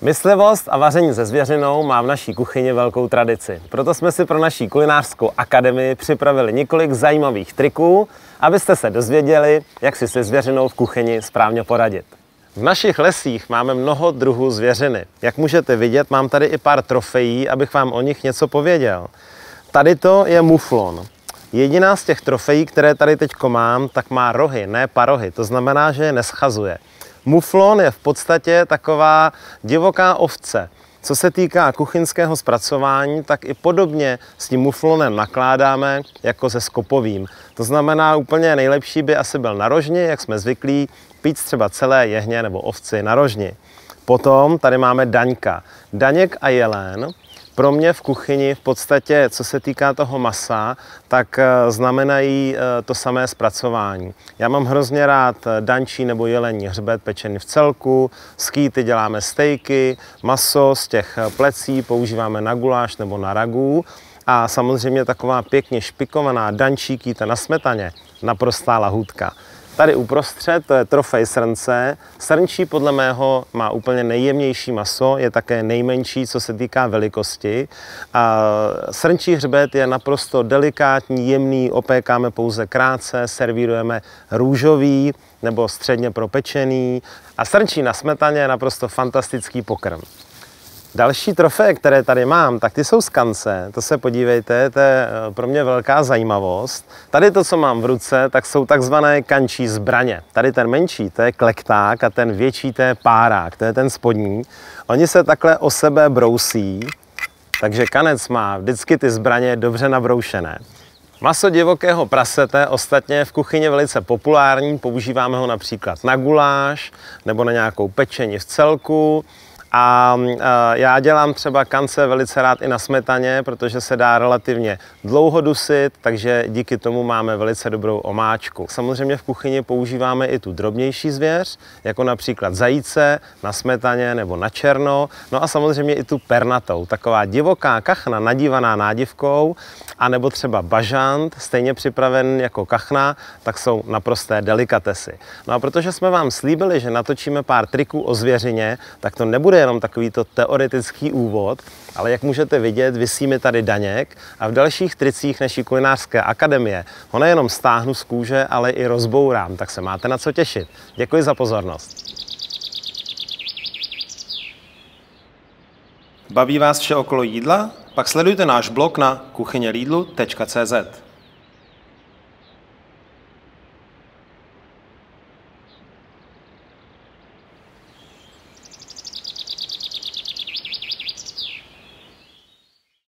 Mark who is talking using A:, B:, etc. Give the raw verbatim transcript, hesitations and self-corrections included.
A: Myslivost a vaření se zvěřinou má v naší kuchyni velkou tradici. Proto jsme si pro naší kulinářskou akademii připravili několik zajímavých triků, abyste se dozvěděli, jak si se zvěřinou v kuchyni správně poradit. V našich lesích máme mnoho druhů zvěřiny. Jak můžete vidět, mám tady i pár trofejí, abych vám o nich něco pověděl. Tady to je muflon. Jediná z těch trofejí, které tady teď mám, tak má rohy, ne parohy. To znamená, že je neschazuje. Muflon je v podstatě taková divoká ovce. Co se týká kuchyňského zpracování, tak i podobně s tím muflonem nakládáme jako se skopovým. To znamená, úplně nejlepší by asi byl na rožni, jak jsme zvyklí, pít třeba celé jehně nebo ovci na rožni. Potom tady máme daňka. Daněk a jelén pro mě v kuchyni v podstatě, co se týká toho masa, tak znamenají to samé zpracování. Já mám hrozně rád daňčí nebo jelení hřbet pečený v celku, z kýty děláme stejky, maso z těch plecí používáme na guláš nebo na ragu a samozřejmě taková pěkně špikovaná daňčí kýta na smetaně, naprostá lahůdka. Tady uprostřed to je trofej srnce. Srnčí podle mého má úplně nejjemnější maso, je také nejmenší, co se týká velikosti. A srnčí hřbet je naprosto delikátní, jemný, opékáme pouze krátce, servírujeme růžový nebo středně propečený. A srnčí na smetaně je naprosto fantastický pokrm. Další trofeje, které tady mám, tak ty jsou z kance, to se podívejte, to je pro mě velká zajímavost. Tady to, co mám v ruce, tak jsou takzvané kančí zbraně. Tady ten menší, to je klekták a ten větší, to je párák, to je ten spodní. Oni se takhle o sebe brousí, takže kanec má vždycky ty zbraně dobře nabroušené. Maso divokého prasete ostatně je v kuchyni velice populární, používáme ho například na guláš nebo na nějakou pečení v celku. A já dělám třeba kance velice rád i na smetaně, protože se dá relativně dlouho dusit, takže díky tomu máme velice dobrou omáčku. Samozřejmě v kuchyni používáme i tu drobnější zvěř, jako například zajíce na smetaně nebo na černo, no a samozřejmě i tu pernatou, taková divoká kachna nadívaná nádivkou, anebo třeba bažant, stejně připraven jako kachna, tak jsou naprosté delikatesy. No a protože jsme vám slíbili, že natočíme pár triků o zvěřině, tak to nebude jenom takovýto teoretický úvod, ale jak můžete vidět, visí mi tady daněk a v dalších tricích naší kulinářské akademie ho nejenom stáhnu z kůže, ale i rozbourám, tak se máte na co těšit. Děkuji za pozornost. Baví vás vše okolo jídla? Pak sledujte náš blog na kuchyně lidlu tečka cé zet.